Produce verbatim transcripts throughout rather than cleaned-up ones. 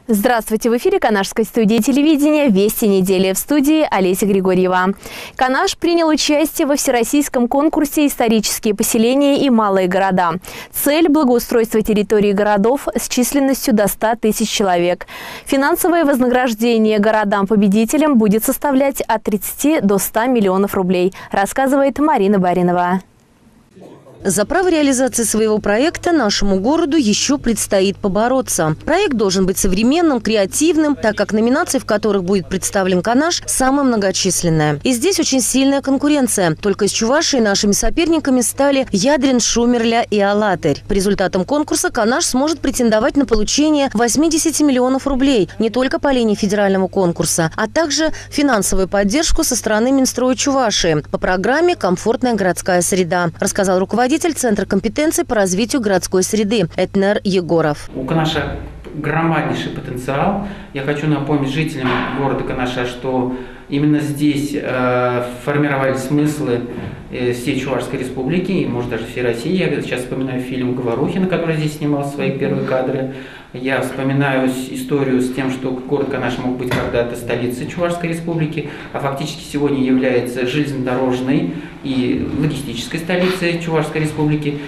Здравствуйте! В эфире Канашской студии телевидения «Вести недели». В студии Олеся Григорьева. Канаш принял участие во всероссийском конкурсе «Исторические поселения и малые города». Цель – благоустройство территории городов с численностью до ста тысяч человек. Финансовое вознаграждение городам-победителям будет составлять от тридцати до ста миллионов рублей, рассказывает Марина Баринова. За право реализации своего проекта нашему городу еще предстоит побороться. Проект должен быть современным, креативным, так как номинаций, в которых будет представлен Канаш, самая многочисленная. И здесь очень сильная конкуренция. Только из Чувашии нашими соперниками стали Ядрин, Шумерля и Алатырь. По результатам конкурса Канаш сможет претендовать на получение восьмидесяти миллионов рублей не только по линии федерального конкурса, а также финансовую поддержку со стороны Минстроя Чувашии по программе «Комфортная городская среда», рассказал руководитель Центра компетенций по развитию городской среды Этнер Егоров. У Канаша громаднейший потенциал. Я хочу напомнить жителям города Канаша, что именно здесь э, формировались смыслы э, всей Чувашской республики, и, может, даже всей России. Я сейчас вспоминаю фильм Говорухина, который здесь снимал свои первые кадры. Я вспоминаю историю с тем, что город Канаш мог быть когда-то столицей Чувашской республики, а фактически сегодня является железнодорожной и логистической столицей Чувашской республики.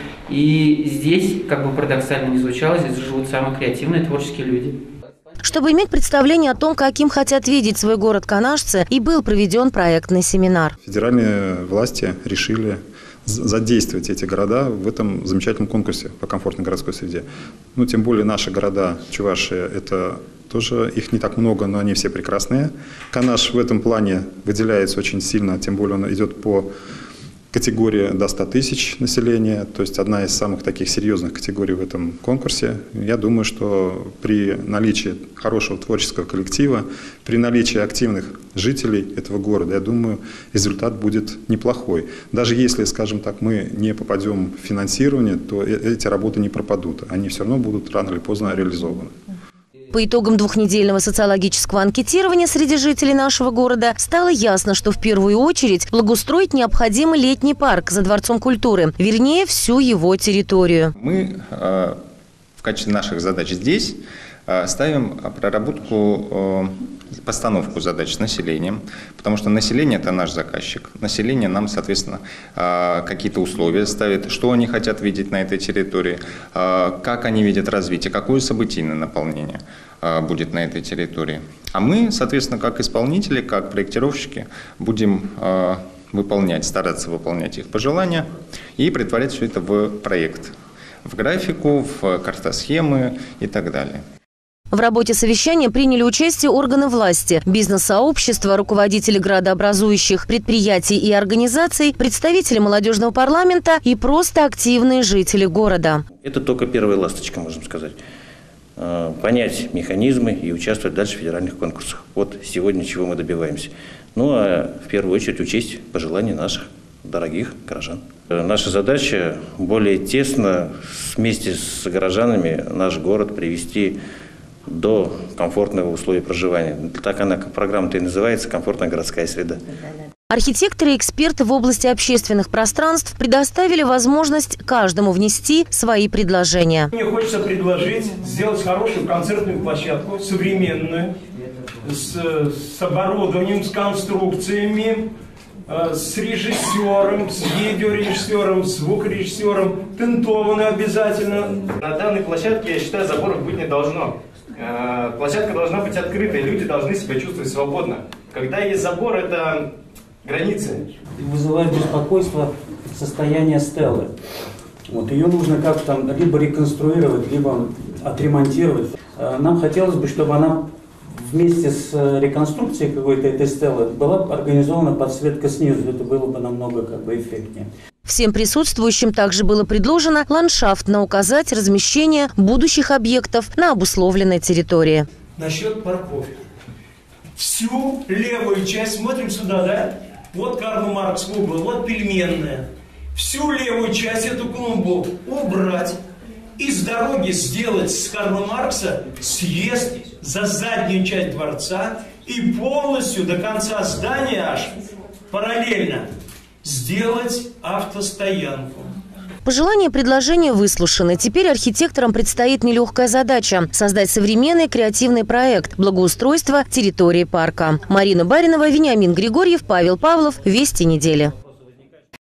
И здесь, как бы парадоксально ни звучало, здесь живут самые креативные творческие люди. Чтобы иметь представление о том, каким хотят видеть свой город канашцы, и был проведен проектный семинар. Федеральные власти решили задействовать эти города в этом замечательном конкурсе по комфортной городской среде. Ну, тем более наши города Чувашия, это тоже их не так много, но они все прекрасные. Канаш в этом плане выделяется очень сильно, тем более он идет по категории до ста тысяч населения, то есть одна из самых таких серьезных категорий в этом конкурсе. Я думаю, что при наличии хорошего творческого коллектива, при наличии активных жителей этого города, я думаю, результат будет неплохой. Даже если, скажем так, мы не попадем в финансирование, то эти работы не пропадут. Они все равно будут рано или поздно реализованы. По итогам двухнедельного социологического анкетирования среди жителей нашего города стало ясно, что в первую очередь благоустроить необходимый летний парк за Дворцом культуры, вернее, всю его территорию. Мы э, в качестве наших задач здесь э, ставим проработку, э, постановку задач с населением, потому что население – это наш заказчик. Население нам, соответственно, э, какие-то условия ставит, что они хотят видеть на этой территории, э, как они видят развитие, какое событийное наполнение будет на этой территории. А мы, соответственно, как исполнители, как проектировщики, будем э, выполнять, стараться выполнять их пожелания и претворять все это в проект, в графику, в картосхемы и так далее. В работе совещания приняли участие органы власти, бизнес-сообщества, руководители градообразующих предприятий и организаций, представители молодежного парламента и просто активные жители города. Это только первая ласточка, можно сказать. Понять механизмы и участвовать дальше в федеральных конкурсах. Вот сегодня чего мы добиваемся. Ну а в первую очередь учесть пожелания наших дорогих горожан. Наша задача более тесно вместе с горожанами наш город привести до комфортного условия проживания. Так она, программа-то и называется «Комфортная городская среда». Архитекторы и эксперты в области общественных пространств предоставили возможность каждому внести свои предложения. Мне хочется предложить сделать хорошую концертную площадку, современную, с, с оборудованием, с конструкциями, с режиссером, с видеорежиссером, с звукорежиссером, тентованную обязательно. На данной площадке, я считаю, заборов быть не должно. Площадка должна быть открытой, люди должны себя чувствовать свободно. Когда есть забор, это границы. Вызывает беспокойство состояние стелы. Вот, ее нужно как-то либо реконструировать, либо отремонтировать. Нам хотелось бы, чтобы она вместе с реконструкцией какой-то этой стелы была организована подсветка снизу. Это было бы намного как бы эффектнее. Всем присутствующим также было предложено ландшафтно указать размещение будущих объектов на обусловленной территории. Насчет парков. Всю левую часть, смотрим сюда, да? Вот Карл Маркс клумба, вот пельменная. Всю левую часть эту клумбу убрать. И с дороги сделать с Карла Маркса съезд за заднюю часть дворца и полностью до конца здания аж параллельно сделать автостоянку. Пожелания и предложения выслушаны. Теперь архитекторам предстоит нелегкая задача – создать современный креативный проект благоустройства территории парка. Марина Баринова, Вениамин Григорьев, Павел Павлов. Вести недели.